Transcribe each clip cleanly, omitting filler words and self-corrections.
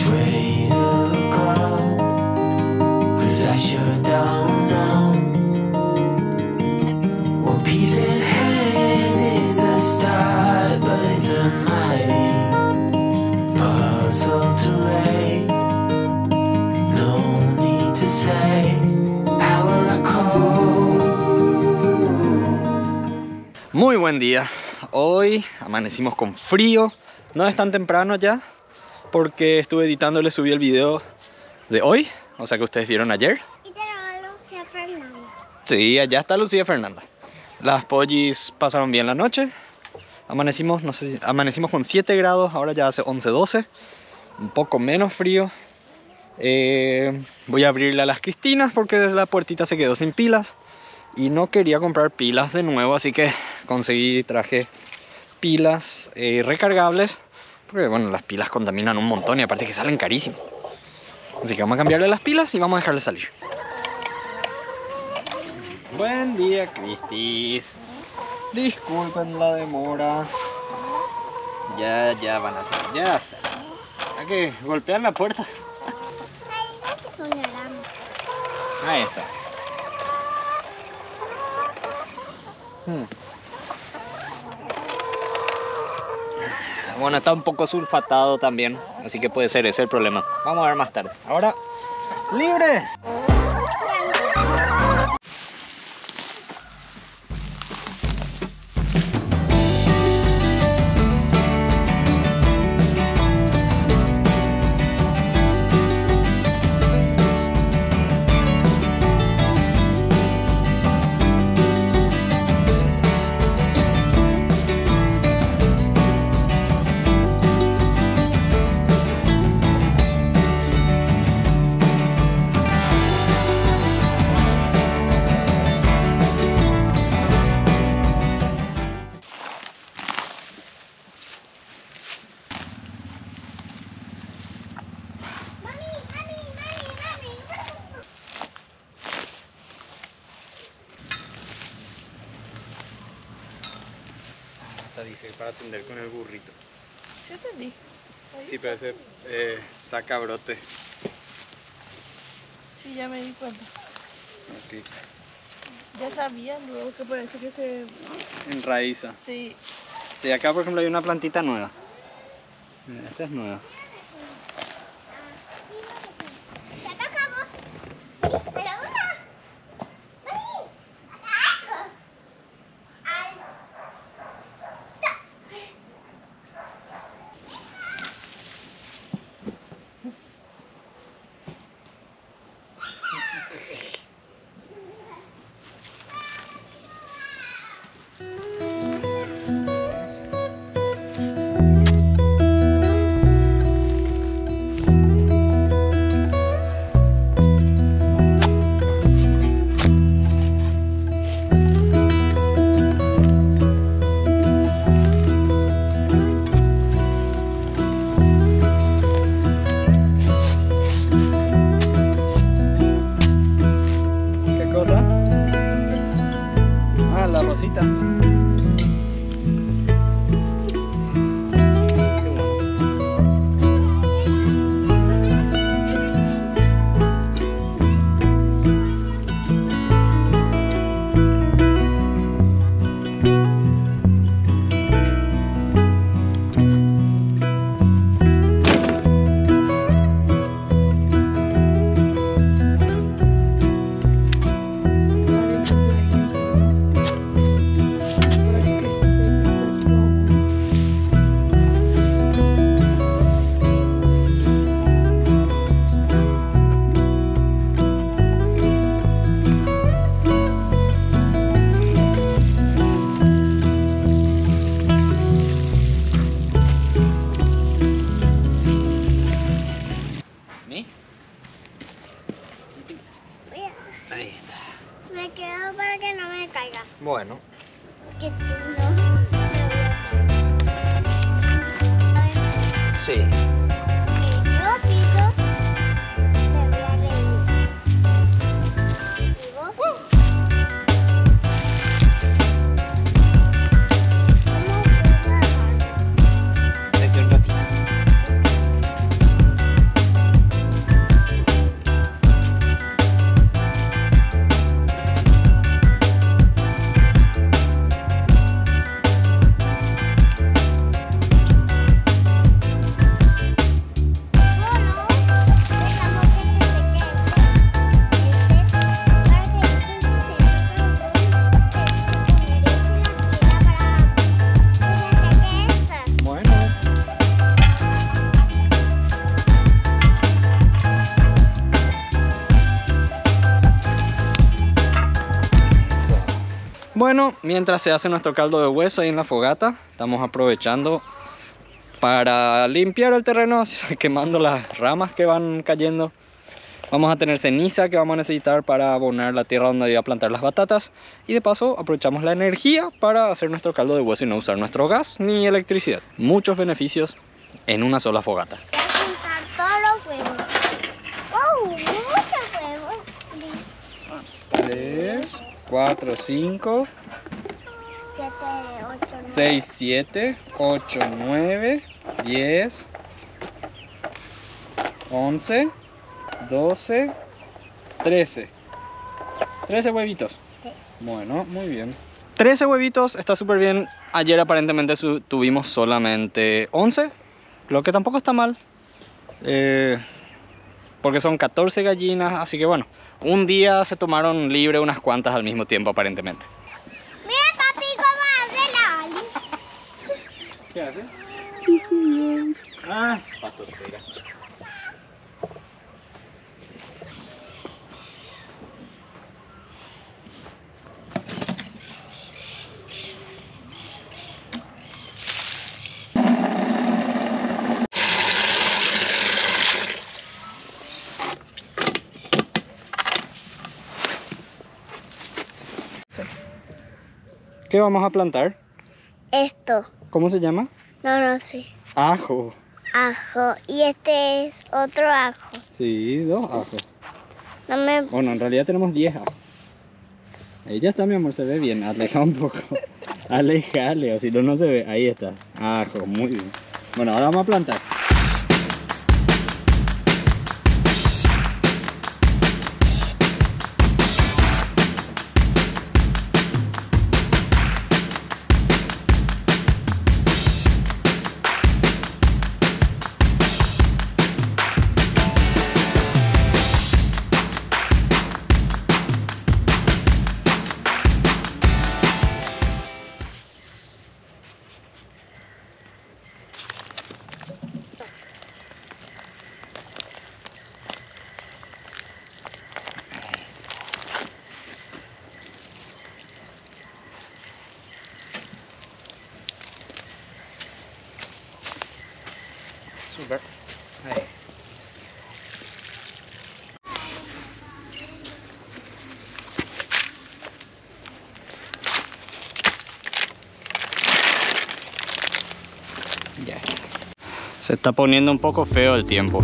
way to go, 'cause I sure don't know. One piece in hand is a start, but it's a mighty puzzle to lay. No need to say, how will I cope? Muy buen día. Hoy amanecimos con frío. No es tan temprano ya, porque estuve editando y les subí el video de hoy, o sea que ustedes vieron ayer. Y tenemos a Lucía Fernanda. Sí, allá está Lucía Fernanda. Las pollis pasaron bien la noche. Amanecimos, no sé, amanecimos con 7 grados, ahora ya hace 11, 12. Un poco menos frío. Voy a abrirle a las Cristinas porque la puertita se quedó sin pilas. Y no quería comprar pilas de nuevo, así que traje pilas recargables. Porque bueno, las pilas contaminan un montón y aparte que salen carísimos. Así que vamos a cambiarle las pilas y vamos a dejarle salir. Buen día, Cristis. Disculpen la demora. Ya van a salir, ya salen. Hay que golpear la puerta. Ahí está. Bueno, está un poco sulfatado también, así que puede ser ese el problema. Vamos a ver más tarde. Ahora, ¡libres! Dice para atender con el burrito. ¿Sí entendí? Sí, pero ese saca brote. Sí, ya me di cuenta. Okay. Ya sabía luego que parece que se... Enraiza. Sí. Sí, acá por ejemplo hay una plantita nueva. Mira, esta es nueva. La rosita. Ahí está. Me quedo para que no me caiga. Bueno. Que si no... Sí. Si yo piso, me voy a reír. ¿Y vos? Vete un ratito. bueno, mientras se hace nuestro caldo de hueso ahí en la fogata, estamos aprovechando para limpiar el terreno, quemando las ramas que van cayendo. Vamos a tener ceniza que vamos a necesitar para abonar la tierra donde voy a plantar las batatas. Y de paso aprovechamos la energía para hacer nuestro caldo de hueso y no usar nuestro gas ni electricidad. Muchos beneficios en una sola fogata. Voy a juntar todos los huevos. ¡Oh! Muchos huevos. 3, 4, 5, 7, 8, 9. 6, 7, 8, 9, 10, 11, 12, 13. 13 huevitos. Sí. Bueno, muy bien. 13 huevitos, está súper bien. Ayer aparentemente tuvimos solamente 11, lo que tampoco está mal. Porque son 14 gallinas, así que bueno, un día se tomaron libre unas cuantas al mismo tiempo aparentemente. Mira, papi, cómo hace la Ali. ¿Qué hace? Sí, sí, bien. Ah, patotera. ¿Qué vamos a plantar? Esto. ¿Cómo se llama? No sé. Ajo. Ajo. Y este es otro ajo. Sí, 2 ajos. No me... Bueno, en realidad tenemos 10 ajos. Ahí ya está, mi amor, se ve bien. Aleja un poco. Alejale, o si no, no se ve. Ahí está. Ajo, muy bien. Bueno, ahora vamos a plantar. Súper. Ahí. Ya está. Se está poniendo un poco feo el tiempo.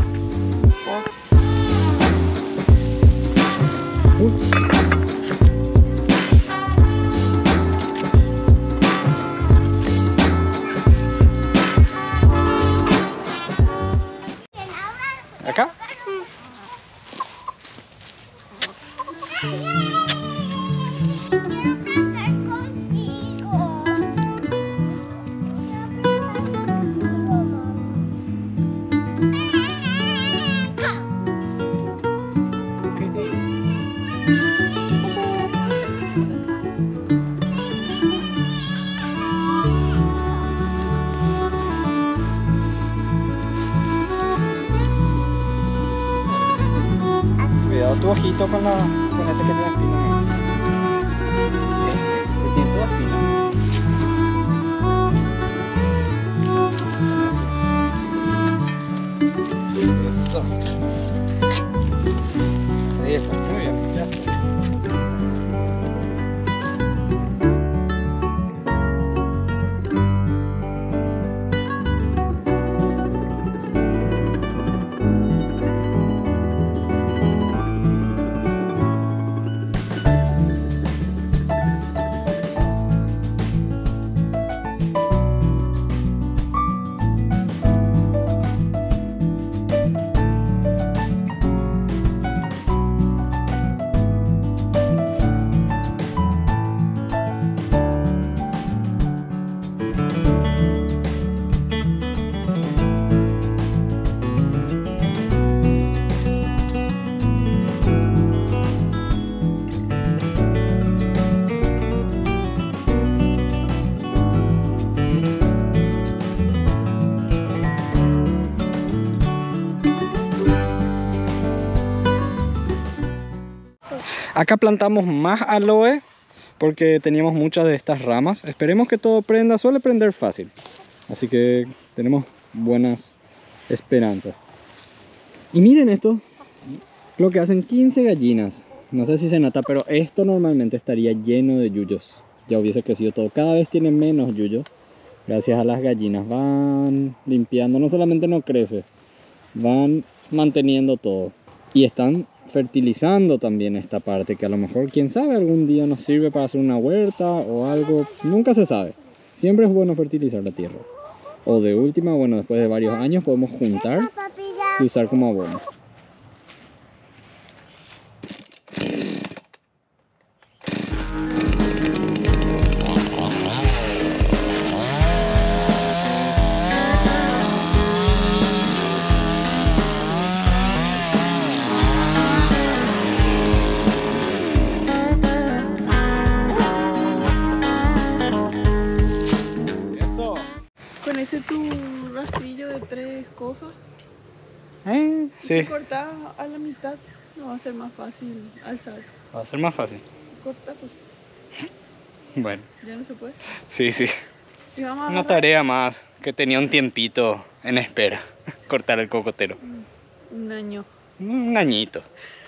¿Acá? Cuidado tu ojito con ese que tiene espina. Que tiene toda espina. Eso. Ahí está, muy bien, ya está. Acá plantamos más aloe porque teníamos muchas de estas ramas. Esperemos que todo prenda, suele prender fácil. Así que tenemos buenas esperanzas. Y miren esto, lo que hacen 15 gallinas. No sé si se nota, pero esto normalmente estaría lleno de yuyos. Ya hubiese crecido todo. Cada vez tiene menos yuyos. Gracias a las gallinas. Van limpiando. No solamente no crece, van manteniendo todo. Y están fertilizando también esta parte. Que a lo mejor, quién sabe, algún día nos sirve para hacer una huerta o algo. Nunca se sabe. Siempre es bueno fertilizar la tierra. O de última, bueno, después de varios años podemos juntar y usar como abono. Con ese tu rastrillo de 3 cosas, Sí, si cortas a la mitad, no va a ser más fácil alzar. va a ser más fácil. Corta, pues, Bueno, ya no se puede. sí, sí. Y vamos a Una agarrar tarea más que tenía un tiempito en espera. Cortar el cocotero. un año. Un añito.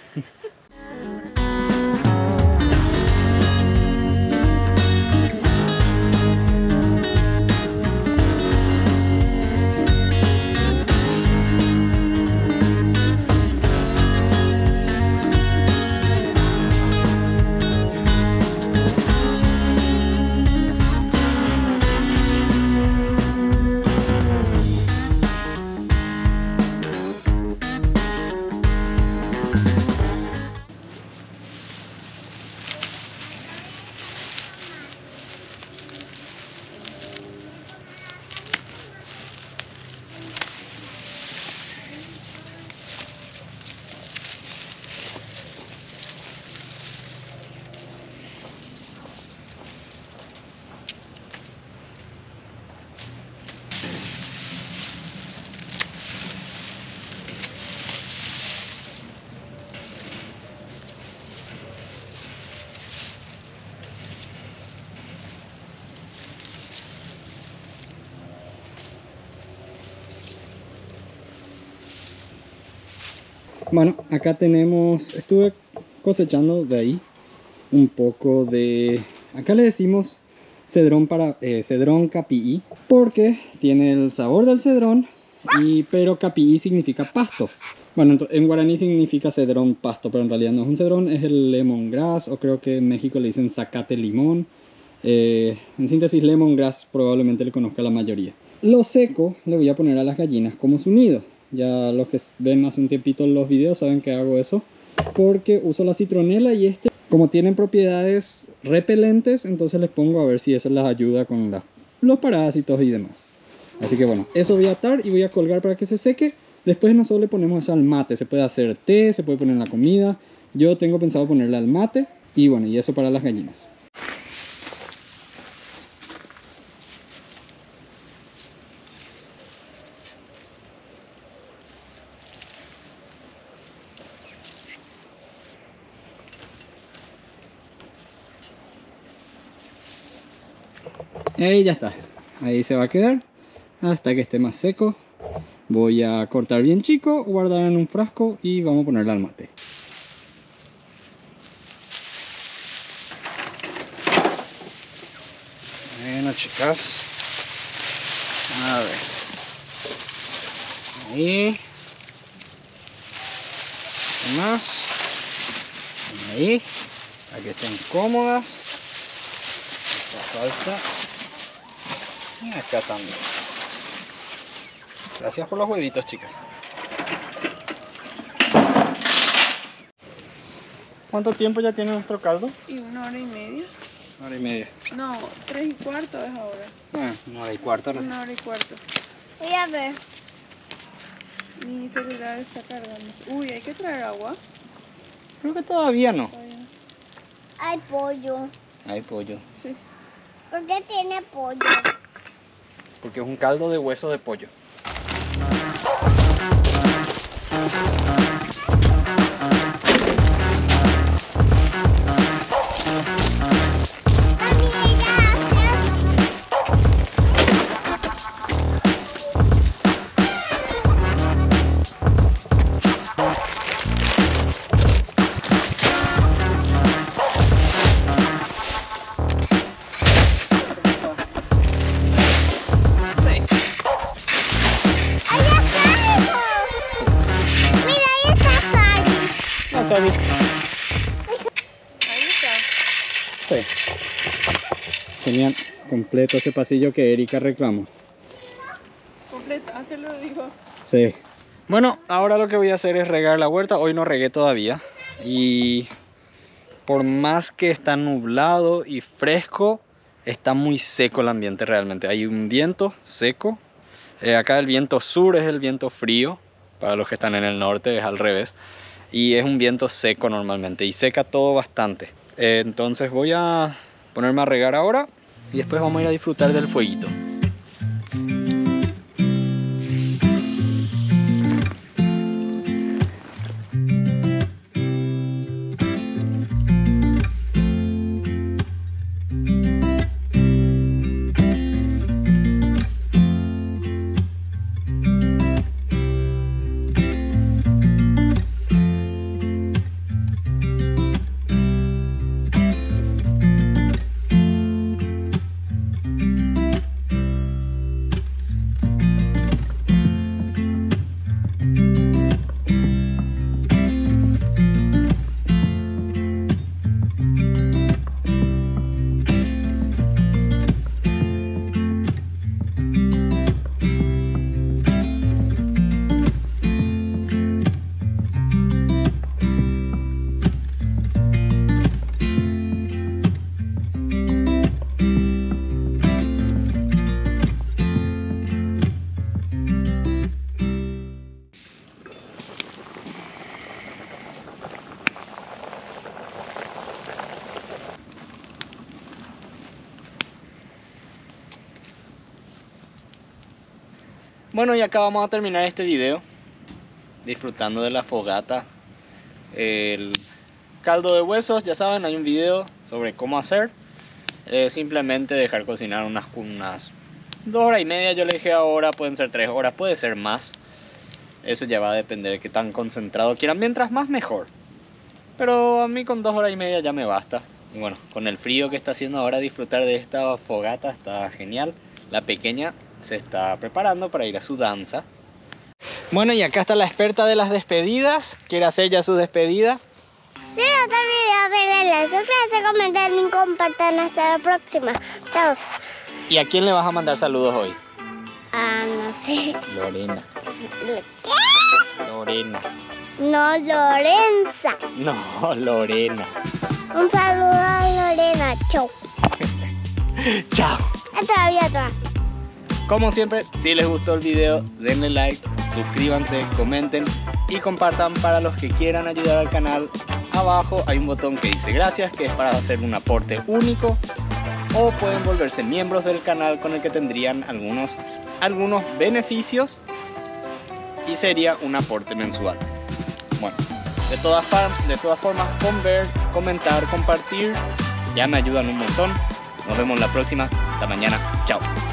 Bueno, acá tenemos, estuve cosechando de ahí un poco de, acá le decimos cedrón capií, porque tiene el sabor del cedrón, pero capií significa pasto. Bueno, en guaraní significa cedrón pasto, pero en realidad no es un cedrón, es el lemongrass, o creo que en México le dicen zacate limón. En síntesis, lemongrass probablemente le conozca la mayoría. Lo seco le voy a poner a las gallinas como su nido. Ya los que ven hace un tiempito los videos saben que hago eso, porque uso la citronela y como tienen propiedades repelentes, entonces les pongo a ver si eso les ayuda con los parásitos y demás. Así que bueno, eso voy a atar y voy a colgar para que se seque. Después nosotros le ponemos eso al mate, se puede hacer té, se puede poner en la comida. Yo tengo pensado ponerle al mate y bueno, y eso para las gallinas. Y ya está, ahí se va a quedar hasta que esté más seco. Voy a cortar bien chico, guardar en un frasco y vamos a ponerle al mate. Bueno, chicas, a ver, ahí, más, ahí, para que estén cómodas. Falta y acá también. Gracias por los huevitos, chicas. ¿Cuánto tiempo ya tiene nuestro caldo? Y 1 hora y media. 1 hora y media. No, 3 y cuarto es ahora. 1 hora y cuarto. 1 hora y cuarto. Voy a ver. Mi celular está cargando. Uy, hay que traer agua. Creo que todavía no. Todavía. Hay pollo. Hay pollo. Sí. ¿Por qué tiene pollo? Porque es un caldo de hueso de pollo. Salud. Ahí está. Sí. Tenían completo ese pasillo que Erika reclamó. Completa, te lo digo. Sí. Bueno, ahora lo que voy a hacer es regar la huerta. Hoy no regué todavía. Y por más que está nublado y fresco, está muy seco el ambiente realmente. Hay un viento seco. Acá el viento sur es el viento frío. Para los que están en el norte es al revés. Y es un viento seco normalmente. Y seca todo bastante. Entonces voy a ponerme a regar ahora. Y después vamos a ir a disfrutar del fueguito. Bueno, y acá vamos a terminar este video disfrutando de la fogata. El caldo de huesos, ya saben, hay un video sobre cómo hacer. Simplemente dejar cocinar unas 2 horas y media, yo le dije ahora, pueden ser 3 horas, puede ser más. Eso ya va a depender de qué tan concentrado quieran, mientras más mejor. Pero a mí con 2 horas y media ya me basta. Y bueno, con el frío que está haciendo ahora, disfrutar de esta fogata está genial. La pequeña se está preparando para ir a su danza. Bueno, y acá está la experta de las despedidas. ¿Quiere hacer ya su despedida? Si no te olvides de darle like, suscribirse, comentar y compartan. Hasta la próxima. Chao. ¿Y a quién le vas a mandar saludos hoy? Ah, no sé. Lorena. ¿Qué? Lorena. No, Lorenza. No, Lorena. Un saludo a Lorena. Chau. Chao. Todavía atrás. Como siempre, si les gustó el video, denle like, suscríbanse, comenten y compartan para los que quieran ayudar al canal. Abajo hay un botón que dice gracias, que es para hacer un aporte único, o pueden volverse miembros del canal con el que tendrían algunos beneficios y sería un aporte mensual. Bueno, de todas formas, con ver, comentar, compartir, ya me ayudan un montón. Nos vemos la próxima. Hasta mañana. Chao.